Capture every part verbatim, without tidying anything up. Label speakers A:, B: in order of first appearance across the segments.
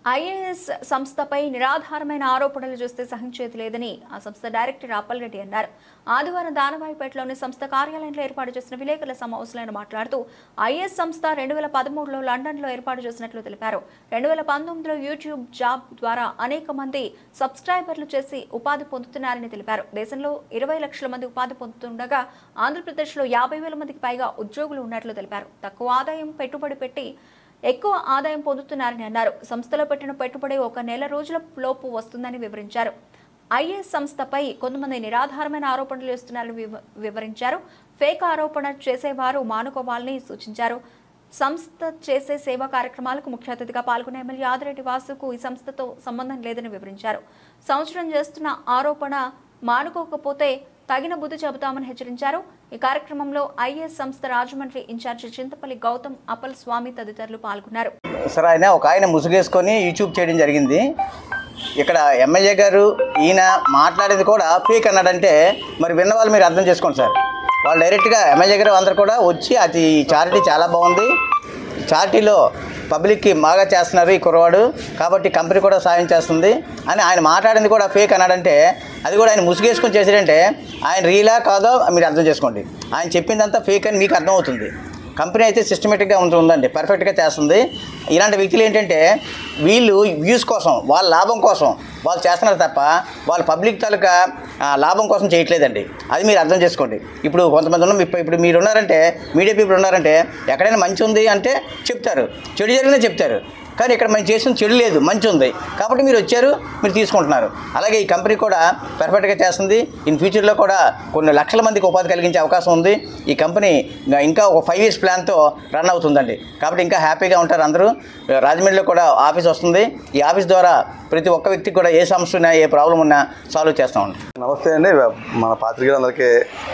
A: IAS సంస్థపై నిరాధారమైన ఆరోపణలు చూస్తే సహించేది లేదని ఆ సంస్థ డైరెక్టర్ అప్పలరెడ్డి అన్నారు. ఆదివారం దానవాయిపేటలోని సంస్థ కార్యాలయంలో ఏర్పాటు చేసిన విలేకరుల సమావేశంలో మాట్లాడుతూ ఐఏఎస్ సంస్థ రెండు వేల పదమూడులో లండన్లో ఏర్పాటు చేసినట్లు తెలిపారు. రెండు వేల పంతొమ్మిదిలో యూట్యూబ్ జాబ్ ద్వారా అనేక మంది సబ్స్క్రైబర్లు చేసి ఉపాధి పొందుతున్నారని తెలిపారు. దేశంలో ఇరవై లక్షల మంది ఉపాధి పొందుతుండగా ఆంధ్రప్రదేశ్లో యాభై వేల మందికి పైగా ఉద్యోగులు ఉన్నట్లు తెలిపారు. తక్కువ ఆదాయం పెట్టుబడి పెట్టి ఎక్కువ ఆదాయం పొందుతున్నారని అన్నారు. సంస్థలో పెట్టిన పెట్టుబడి ఒక నెల రోజుల లోపు వస్తుందని వివరించారు. ఐఏఎస్ సంస్థపై కొంతమంది నిరాధారమైన ఆరోపణలు చేస్తున్నారని వివరించారు. ఫేక్ ఆరోపణ చేసేవారు మానుకోవాలని సూచించారు. సంస్థ చేసే సేవా కార్యక్రమాలకు ముఖ్య అతిథిగా పాల్గొన్న ఎమ్మెల్యే ఆదిరెడ్డి వాసుకు ఈ సంస్థతో సంబంధం లేదని వివరించారు. సంవత్సరం చేస్తున్న ఆరోపణ మానుకోకపోతే తగిన బుద్ధి చెబుతామని హెచ్చరించారు. ఈ కార్యక్రమంలో ఐఏఎస్ సంస్థ రాజమండ్రి ఇన్ఛార్జి చింతపల్లి గౌతమ్ అప్పల్ స్వామి తదితరులు పాల్గొన్నారు.
B: సార్ ఆయన ఒక ఆయన ముసుగేసుకొని యూట్యూబ్ చేయడం జరిగింది. ఇక్కడ ఎమ్మెల్యే గారు ఈయన మాట్లాడేది కూడా ఫేక్ అన్నాడంటే మరి విన్న వాళ్ళు మీరు అర్థం చేసుకోండి సార్. వాళ్ళు డైరెక్ట్గా ఎమ్మెల్యే గారు అందరూ కూడా వచ్చి అది చారిటీ చాలా బాగుంది, చారిటీలో పబ్లిక్కి బాగా చేస్తున్నారు ఈ కుర్రవాడు, కాబట్టి కంపెనీ కూడా సాయం చేస్తుంది అని ఆయన మాట్లాడింది కూడా ఫేక్ అన్నాడంటే అది కూడా ఆయన ముసుగేసుకొని చేసాడంటే ఆయన రీలా కాదో మీరు అర్థం చేసుకోండి. ఆయన చెప్పిందంతా ఫేక్ అని మీకు అర్థమవుతుంది. కంపెనీ అయితే సిస్టమేటిక్గా ఉంటుందండి, పర్ఫెక్ట్గా చేస్తుంది. ఇలాంటి వ్యక్తులు ఏంటంటే వీళ్ళు వ్యూస్ కోసం, వాళ్ళ లాభం కోసం వాళ్ళు చేస్తున్నారు తప్ప వాళ్ళు పబ్లిక్ తాలూకా లాభం కోసం చేయట్లేదండి. అది మీరు అర్థం చేసుకోండి. ఇప్పుడు కొంతమంది ఉన్న ఇప్పుడు మీరు ఉన్నారంటే మీడియా పీపుల్ ఉన్నారంటే ఎక్కడైనా మంచి ఉంది అంటే చెప్తారు, చెడు జరిగినా చెప్తారు. కానీ ఇక్కడ మనం చేసిన చెడు లేదు, మంచి ఉంది కాబట్టి మీరు వచ్చారు, మీరు తీసుకుంటున్నారు. అలాగే ఈ కంపెనీ కూడా పర్ఫెక్ట్గా చేస్తుంది. ఇన్ ఫ్యూచర్లో కూడా కొన్ని లక్షల మందికి ఉపాధి కలిగించే అవకాశం ఉంది. ఈ కంపెనీ ఇంకా ఒక ఫైవ్ ఇయర్స్ ప్లాన్తో రన్ అవుతుందండి. కాబట్టి ఇంకా హ్యాపీగా ఉంటారు అందరూ. రాజమండ్రిలో కూడా ఆఫీస్ వస్తుంది. ఈ ఆఫీస్ ద్వారా ప్రతి ఒక్క వ్యక్తికి కూడా ఏ సమస్య ఉన్నా ఏ ప్రాబ్లం ఉన్నా సాల్వ్ చేస్తామండి.
C: నమస్తే అండి, మన పాత్రికేయులందరికీ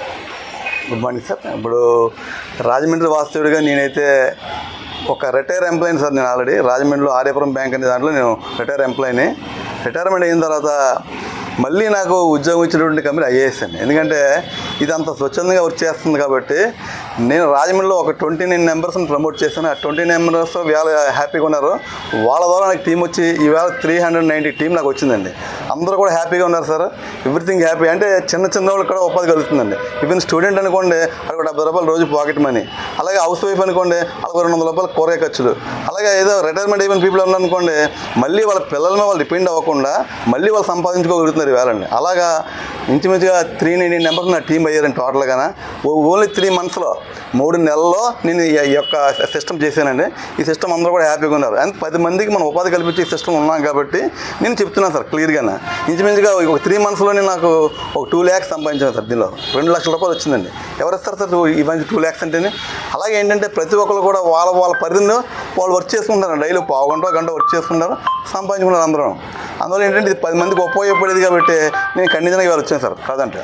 C: గుడ్ మార్నింగ్ సార్. ఇప్పుడు రాజమండ్రి వాస్తవుడిగా నేనైతే ఒక రిటైర్ ఎంప్లాయీని సార్. నేను ఆల్రెడీ రాజమండ్రిలో ఆర్యపురం బ్యాంక్ అనే దాంట్లో నేను రిటైర్ ఎంప్లాయీని. రిటైర్మెంట్ అయిన తర్వాత మళ్ళీ నాకు ఉద్యోగం ఇచ్చినటువంటి కంపెనీ ఐఏఎస్ అండి. ఎందుకంటే ఇది అంత స్వచ్ఛందంగా వర్క్ చేస్తుంది కాబట్టి నేను రాజమండ్రిలో ఒక ట్వంటీ నైన్ మెంబర్స్ని ప్రమోట్ చేశాను. ఆ ట్వంటీ నైన్ మెంబర్స్ వేళ హ్యాపీగా ఉన్నారు. వాళ్ళ ద్వారా నాకు టీం వచ్చి ఈవేళ త్రీ హండ్రెడ్ నైంటీ టీం నాకు వచ్చిందండి. అందరూ కూడా హ్యాపీగా ఉన్నారు సార్. Everything happy. అంటే చిన్న చిన్న వాళ్ళకి కూడా ఉపాధి కలుగుతుందండి. ఈవెన్ స్టూడెంట్ అనుకోండి అక్కడ డెబ్బై రూపాయలు రోజు పాకెట్ మనీ. అలాగే హౌస్ వైఫ్ అనుకోండి అక్కడ రెండు వందల రూపాయలు కూరగాయ ఖర్చులు. అలాగే ఏదో రిటైర్మెంట్ అయిపోయిన పీపుల్ ఉన్నారనుకోండి మళ్ళీ వాళ్ళ పిల్లల మీద వాళ్ళు డిపెండ్ అవ్వకుండా మళ్ళీ వాళ్ళు సంపాదించుకోగలుగుతున్నారు వేళండి. అలాగా ఇంచుమించుగా త్రీ నైన్టీ నెంబర్స్ నా టీం అయ్యారండి టోటల్గా. ఓన్లీ త్రీ మంత్స్లో మూడు నెలల్లో నేను ఈ యొక్క సిస్టమ్ చేశానండి. ఈ సిస్టమ్ అందరూ కూడా హ్యాపీగా ఉన్నారు. అండ్ పది మందికి మనం ఉపాధి కల్పించే సిస్టమ్ ఉన్నాం కాబట్టి నేను చెప్తున్నాను సార్ క్లియర్గా. ఇంచుమించుగా ఒక త్రీ మంత్స్లోనే నాకు ఒక టూ ల్యాక్స్ సంపాదించాను సార్. దీనిలో రెండు లక్షల రూపాయలు వచ్చిందండి. ఎవరు ఇస్తారు సార్ ఇవన్నీ టూ ల్యాక్స్ అంటేనే? అలాగే ఏంటంటే ప్రతి ఒక్కరు కూడా వాళ్ళ వాళ్ళ పరిధిలో వాళ్ళు వర్క్ చేసుకుంటారు. డైలీ పావు గంట గంట వర్క్ చేసుకుంటారు, సంపాదించుకున్నారు అందరం. అందువల్ల ఏంటంటే ఇది పది మందికి ఉపయోగపడేది కాబట్టి నేను ఖండితంగా ఇవాళ వచ్చాను సార్. కాదంటే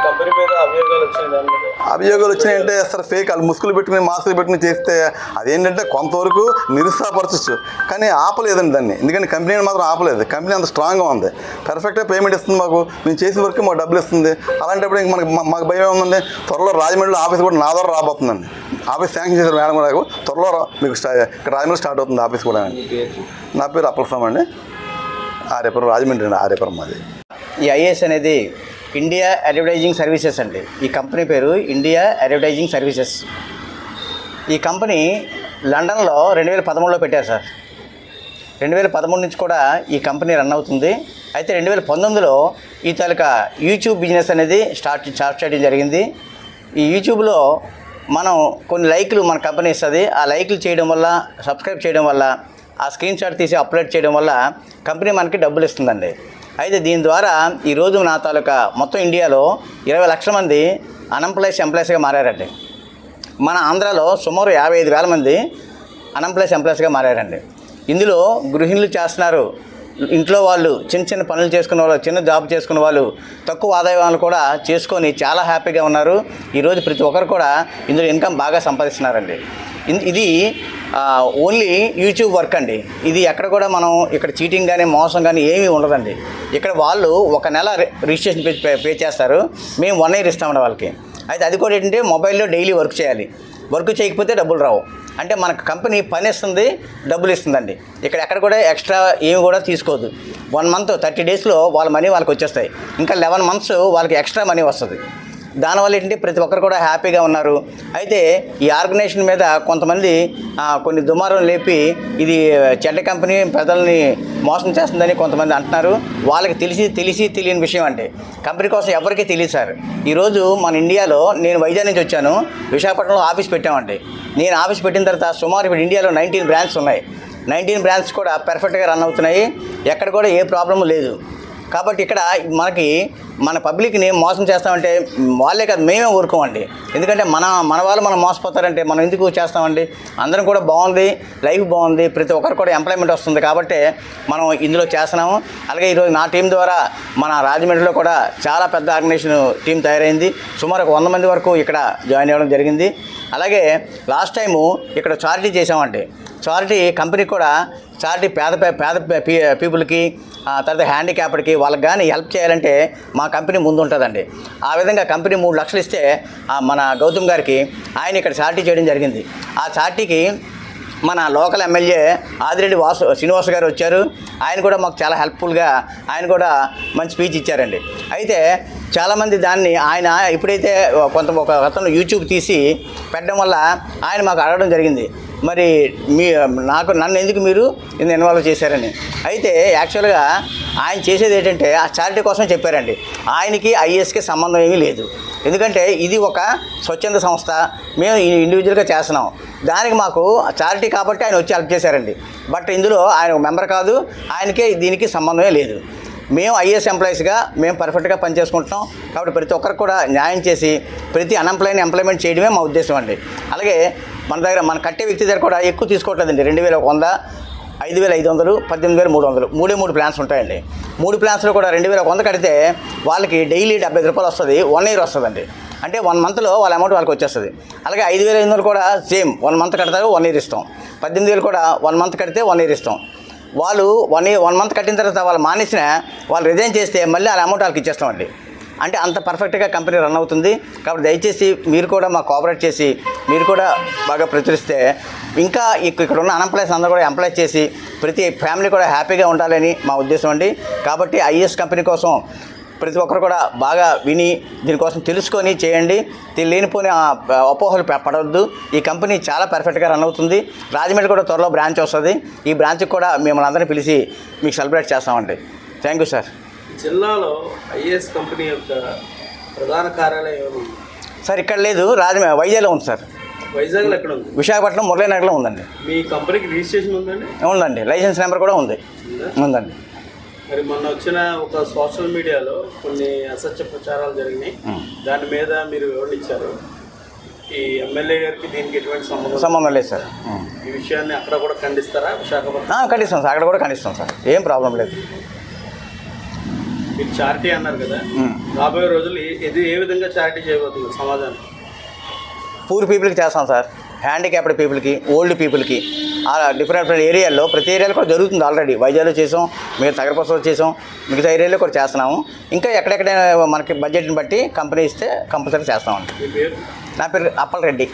C: అభియోగాలు వచ్చినాయంటే సార్ ఫేక్ వాళ్ళు ముసుగులు పెట్టుకుని మాస్కులు పెట్టుకుని చేస్తే అదేంటంటే కొంతవరకు నిరుత్సాహపరచచ్చు, కానీ ఆపలేదండి దాన్ని. ఎందుకంటే కంపెనీని మాత్రం ఆపలేదు. కంపెనీ అంత స్ట్రాంగ్గా ఉంది, పర్ఫెక్ట్గా పేమెంట్ ఇస్తుంది మాకు. మేము చేసిన వరకు మాకు డబ్బులు ఇస్తుంది. అలాంటప్పుడు ఇంక మనకి మాకు భయం ఏముందండి? త్వరలో రాజమండ్రిలో ఆఫీస్ కూడా నా ద్వారా రాబోతుందండి. ఆఫీస్ శాంక్షన్ చేశారు మేడం నాకు. త్వరలో మీకు ఇక్కడ రాజమండ్రి స్టార్ట్ అవుతుంది ఆఫీస్ కూడా. నా పేరు అప్పలస్వామి అండి, ఆర్యపురం రాజమండ్రి అండి, ఆర్యపురం మాది.
B: ఈ ఐఏఎస్ అనేది ఇండియా అడ్వర్టైజింగ్ సర్వీసెస్ అండి. ఈ కంపెనీ పేరు ఇండియా అడ్వర్టైజింగ్ సర్వీసెస్. ఈ కంపెనీ లండన్లో రెండు వేల పదమూడులో పెట్టారు సార్. రెండు వేల పదమూడు నుంచి కూడా ఈ కంపెనీ రన్ అవుతుంది. అయితే రెండు వేల పంతొమ్మిదిలో ఈ తాలూకా యూట్యూబ్ బిజినెస్ అనేది స్టార్ట్ స్టార్ట్ చేయడం జరిగింది. ఈ యూట్యూబ్లో మనం కొన్ని లైక్లు మన కంపెనీ ఇస్తుంది. ఆ లైక్లు చేయడం వల్ల, సబ్స్క్రైబ్ చేయడం వల్ల, ఆ స్క్రీన్ షాట్ తీసి అప్లోడ్ చేయడం వల్ల కంపెనీ మనకి డబ్బులు ఇస్తుందండి. అయితే దీని ద్వారా ఈరోజు నా తాలూకా మొత్తం ఇండియాలో ఇరవై లక్షల మంది అన్ఎంప్లాయ్స్ ఎంప్లాయీస్గా మారారండి. మన ఆంధ్రాలో సుమారు యాభై ఐదు వేల మంది అన్ఎంప్లాయ్స్ ఎంప్లాయీస్గా మారారండి. ఇందులో గృహిణులు చేస్తున్నారు, ఇంట్లో వాళ్ళు చిన్న చిన్న పనులు చేసుకునే వాళ్ళు, చిన్న జాబ్ చేసుకునే వాళ్ళు, తక్కువ ఆదాయాలు కూడా చేసుకొని చాలా హ్యాపీగా ఉన్నారు. ఈరోజు ప్రతి ఒక్కరు కూడా ఇందులో ఇన్కమ్ బాగా సంపాదిస్తున్నారండి. ఇది ఓన్లీ యూట్యూబ్ వర్క్ అండి. ఇది ఎక్కడ కూడా మనం ఇక్కడ చీటింగ్ కానీ మోసం కానీ ఏమీ ఉండదండి. ఇక్కడ వాళ్ళు ఒక నెల రిజిస్ట్రేషన్ పే పే చేస్తారు, మేము వన్ ఇయర్ ఇస్తామండి వాళ్ళకి. అయితే అది కూడా ఏంటంటే మొబైల్లో డైలీ వర్క్ చేయాలి. వర్క్ చేయకపోతే డబ్బులు రావు. అంటే మనకు కంపెనీ పని ఇస్తుంది, డబ్బులు ఇస్తుందండి. ఇక్కడ ఎక్కడ కూడా ఎక్స్ట్రా ఏమి కూడా తీసుకోదు. వన్ మంత్ థర్టీ డేస్లో వాళ్ళ మనీ వాళ్ళకి వచ్చేస్తాయి. ఇంకా లెవెన్ మంత్స్ వాళ్ళకి ఎక్స్ట్రా మనీ వస్తుంది. దానివల్ల ఏంటంటే ప్రతి ఒక్కరు కూడా హ్యాపీగా ఉన్నారు. అయితే ఈ ఆర్గనైజేషన్ మీద కొంతమంది కొన్ని దుమారం లేపి ఇది చెడ్డ కంపెనీ ప్రజల్ని మోసం చేస్తుందని కొంతమంది అంటున్నారు. వాళ్ళకి తెలిసి తెలిసి తెలియని విషయం అంటే కంపెనీ కోసం ఎవరికీ తెలియదు సార్. ఈరోజు మన ఇండియాలో నేను వైజాగ్ నుంచి వచ్చాను, విశాఖపట్నంలో ఆఫీస్ పెట్టామండి. నేను ఆఫీస్ పెట్టిన తర్వాత సుమారు ఇప్పుడు ఇండియాలో నైన్టీన్ బ్రాంచ్స్ ఉన్నాయి. నైన్టీన్ బ్రాంచ్స్ కూడా పర్ఫెక్ట్గా రన్ అవుతున్నాయి. ఎక్కడ కూడా ఏ ప్రాబ్లం లేదు. కాబట్టి ఇక్కడ మనకి మన పబ్లిక్ని మోసం చేస్తామంటే వాళ్ళే కాదు, మేమే ఊరుకోమండి. ఎందుకంటే మన మన వాళ్ళు మనం మోసపోతారంటే మనం ఎందుకు చేస్తామండి? అందరం కూడా బాగుంది, లైఫ్ బాగుంది, ప్రతి ఒక్కరు కూడా ఎంప్లాయ్మెంట్ వస్తుంది కాబట్టి మనం ఇందులో చేస్తున్నాము. అలాగే ఈరోజు నా టీం ద్వారా మన రాజమండ్రిలో కూడా చాలా పెద్ద ఆర్గనైజేషన్ టీం తయారైంది. సుమారు ఒక వంద మంది వరకు ఇక్కడ జాయిన్ అవ్వడం జరిగింది. అలాగే లాస్ట్ టైము ఇక్కడ చారిటీ చేసామండి. చారిటీ కంపెనీ కూడా చారిటీ పేద పేద పీపుల్కి తర్వాత హ్యాండిక్యాప్డ్కి వాళ్ళకి కానీ హెల్ప్ చేయాలంటే మా కంపెనీ ముందు ఉంటుందండి. ఆ విధంగా కంపెనీ మూడు లక్షలు ఇస్తే మన గౌతమ్ గారికి ఆయన ఇక్కడ చారిటీ చేయడం జరిగింది. ఆ చారిటీకి మన లోకల్ ఎమ్మెల్యే ఆదిరెడ్డి వాసు శ్రీనివాస్ గారు వచ్చారు. ఆయన కూడా మాకు చాలా హెల్ప్ఫుల్గా ఆయన కూడా మంచి స్పీచ్ ఇచ్చారండి. అయితే చాలామంది దాన్ని ఆయన ఎప్పుడైతే కొంత ఒక అతను యూట్యూబ్ తీసి పెట్టడం వల్ల ఆయన మాకు అడగడం జరిగింది, మరి మీ నాకు నన్ను ఎందుకు మీరు ఇంత ఇన్వాల్వ్ చేశారని. అయితే యాక్చువల్గా ఆయన చేసేది ఏంటంటే ఆ చారిటీ కోసమే చెప్పారండి. ఆయనకి ఐఏఎస్కి సంబంధం ఏమీ లేదు. ఎందుకంటే ఇది ఒక స్వచ్ఛంద సంస్థ, మేము ఇండివిజువల్గా చేస్తున్నాం. దానికి మాకు చారిటీ కాబట్టి ఆయన వచ్చి హెల్ప్ చేశారండి. బట్ ఇందులో ఆయన మెంబర్ కాదు, ఆయనకే దీనికి సంబంధమే లేదు. మేము ఐఏఎస్ ఎంప్లాయీస్గా మేము పర్ఫెక్ట్గా పనిచేసుకుంటున్నాం. కాబట్టి ప్రతి ఒక్కరికి కూడా న్యాయం చేసి ప్రతి అన్ఎంప్లాయ్ని ఎంప్లాయ్మెంట్ చేయడమే మా ఉద్దేశం అండి. అలాగే మన దగ్గర మన కట్టే వ్యక్తి దగ్గర కూడా ఎక్కువ తీసుకోవట్లేదండి. రెండు వేల ఒక వంద ఐదు వేల ఐదు వందలు పద్దెనిమిది వేల మూడు వందలు మూడే మూడు ప్లాన్స్ ఉంటాయండి. మూడు ప్లాన్స్లో కూడా రెండు వేల ఒక వంద కడితే వాళ్ళకి డైలీ డెబ్బై రూపాయలు వస్తుంది, వన్ ఇయర్ వస్తుందండి. అంటే వన్ మంత్లో వాళ్ళ అమౌంట్ వాళ్ళకి వచ్చేస్తుంది. అలాగే ఐదు వేల ఐదు వందలు కూడా సేమ్ వన్ మంత్ కడతారు, వన్ ఇయర్ ఇస్తాం. పద్దెనిమిది వేలు కూడా వన్ మంత్ కడితే వన్ ఇయర్ ఇస్తాం. వాళ్ళు వన్ ఇయర్ వన్ మంత్ కట్టిన తర్వాత వాళ్ళు మానేసిన వాళ్ళు రిజైన్ చేస్తే మళ్ళీ వాళ్ళ అమౌంట్ వాళ్ళకి ఇచ్చేస్తామండి. అంటే అంత పర్ఫెక్ట్గా కంపెనీ రన్ అవుతుంది. కాబట్టి దయచేసి మీరు కూడా మాకు కోఆపరేట్ చేసి మీరు కూడా బాగా ప్రచురిస్తే ఇంకా ఇక్కడ ఉన్న అన్ఎంప్లాయీస్ అందరూ కూడా ఎంప్లాయ్ చేసి ప్రతి ఫ్యామిలీ కూడా హ్యాపీగా ఉండాలని మా ఉద్దేశం అండి. కాబట్టి ఐఏఎస్ కంపెనీ కోసం ప్రతి ఒక్కరు కూడా బాగా విని దీనికోసం తెలుసుకొని చేయండి. లేనిపోని అపోహలు పడవద్దు. ఈ కంపెనీ చాలా పర్ఫెక్ట్గా రన్ అవుతుంది. రాజమండ్రి కూడా త్వరలో బ్రాంచ్ వస్తుంది. ఈ బ్రాంచ్కి కూడా మిమ్మల్ని అందరినీ పిలిచి మీకు సెలబ్రేట్ చేస్తామండి. Thank you sir.
D: జిల్లాలో ఐఏఎస్ కంపెనీ యొక్క ప్రధాన కార్యాలయం
B: సార్ ఇక్కడ లేదు, రాజ వైజాగ్లో ఉంది సార్.
D: వైజాగ్లో ఎక్కడ ఉంది?
B: విశాఖపట్నం మురళీనగర్లో ఉందండి.
D: మీ కంపెనీకి రిజిస్ట్రేషన్ ఉందండి?
B: ఉందండి, లైసెన్స్ నెంబర్ కూడా ఉంది. ఉందండి.
D: మరి మొన్న వచ్చిన ఒక సోషల్ మీడియాలో కొన్ని అసత్య ప్రచారాలు జరిగినాయి. దాని మీద మీరు వివరించారు. ఈ ఎమ్మెల్యే గారికి దీనికి ఎటువంటి సంబంధం
B: సంబంధం లేదు సార్.
D: ఈ విషయాన్ని అక్కడ కూడా ఖండిస్తారా? విశాఖపట్నం
B: ఖండిస్తాం సార్, అక్కడ కూడా ఖండిస్తాం సార్. ఏం ప్రాబ్లం లేదు.
D: మీరు చారిటీ అన్నారు కదా, రాబోయే రోజులు ఇది ఏ విధంగా చారిటీ చేయబోతుంది సమాజానికి?
B: పూర్ పీపుల్కి చేస్తాం సార్, హ్యాండిక్యాప్డ్ పీపుల్కి, ఓల్డ్ పీపుల్కి, డిఫరెంట్ డిఫరెంట్ ఏరియాల్లో ప్రతి ఏరియాలో కూడా జరుగుతుంది. ఆల్రెడీ వైజాగ్లో చేసాం, మీరు తగరపసలో చేసాం, మిగతా ఏరియాలో కూడా చేస్తున్నాము. ఇంకా ఎక్కడెక్కడ మనకి బడ్జెట్ని బట్టి కంపెనీ ఇస్తే కంపల్సరీ చేస్తామండి.
D: మీ పేరు?
B: నా పేరు అప్పలరెడ్డి,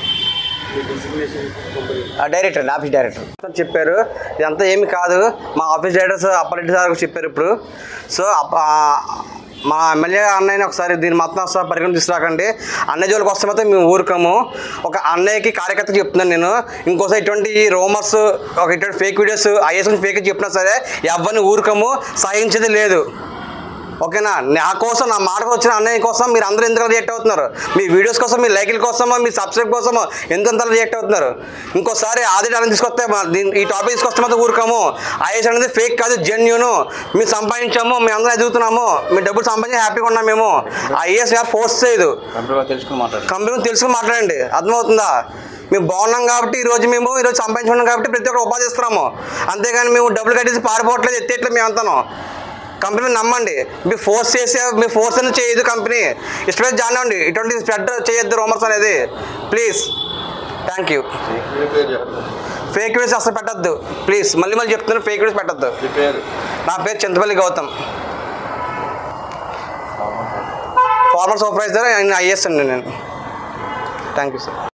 B: డైరెక్టర్ అండి, ఆఫీస్ డైరెక్టర్.
E: చెప్పారు ఇదంతా ఏమి కాదు, మా ఆఫీస్ డైరెక్టర్స్ అప్పలరెడ్డి సార్ చెప్పారు ఇప్పుడు. సో మా ఎమ్మెల్యే అన్నయ్యని ఒకసారి దీన్ని మొత్తం ఒకసారి పరిగణన తీసుకురాకండి. అన్నయ్య జోలికి వస్తే మాత్రం మేము ఊరుకోము. ఒక అన్నయ్యకి కార్యకర్త చెప్తున్నాను నేను, ఇంకోసారి ఇటువంటి రోమర్స్ ఒక ఇటువంటి ఫేక్ వీడియోస్ ఐఎస్ ఫేక్ చెప్పినా సరే ఎవరిని ఊరుకోము, సహించేది లేదు. ఓకేనా? నా కోసం, నా మాటకు వచ్చిన అన్నయ్య కోసం మీరు అందరూ ఎందుకు రియాక్ట్ అవుతున్నారు? మీ వీడియోస్ కోసం, మీ లైకుల కోసమో, మీ సబ్స్క్రైబ్ కోసమో ఎందుకంత రియాక్ట్ అవుతున్నారు? ఇంకోసారి ఆదిరెడ్డి అని తీసుకొస్తే ఈ టాపిక్ తీసుకొస్తే మాత్రం ఊరుకోము. ఐఏఎస్ అనేది ఫేక్ కాదు, జెన్యూను. మేము సంపాదించాము, మేము అందరూ ఎదుగుతున్నాము, మీ డబ్బులు సంపాదించి హ్యాపీగా ఉన్నాం. మేము ఐఏఎస్ ఫోర్స్ చేయదు, కంపెనీ తెలుసుకుని మాట్లాడండి. అర్థమవుతుందా? మేము బాగున్నాం కాబట్టి ఈరోజు మేము ఈరోజు సంపాదించుకున్నాం కాబట్టి ప్రతి ఒక్కరు ఉపాధి ఇస్తున్నాము. అంతేగాని మేము డబ్బులు కట్టేసి పారిపోవట్లేదు, ఎత్తేట్లేదు. మేము అంతాను కంపెనీ నమ్మండి. మీరు ఫోర్స్ చేసే మీరు ఫోర్స్ అనేది చేయదు కంపెనీ. ఇష్టమైతే జాయిన్ అవ్వండి. ఇటువంటి స్ప్రెడ్ చేయొద్దు రూమర్స్ అనేది, please. Thank you. Fake videos అసలు పెట్టద్దు ప్లీజ్. మళ్ళీ మళ్ళీ చెప్తున్నాను, ఫేక్ వీడియోస్ పెట్టద్దు. నా పేరు Chintapalli Gautam, farmer supervisor, IAS అండి నేను. Thank you sir.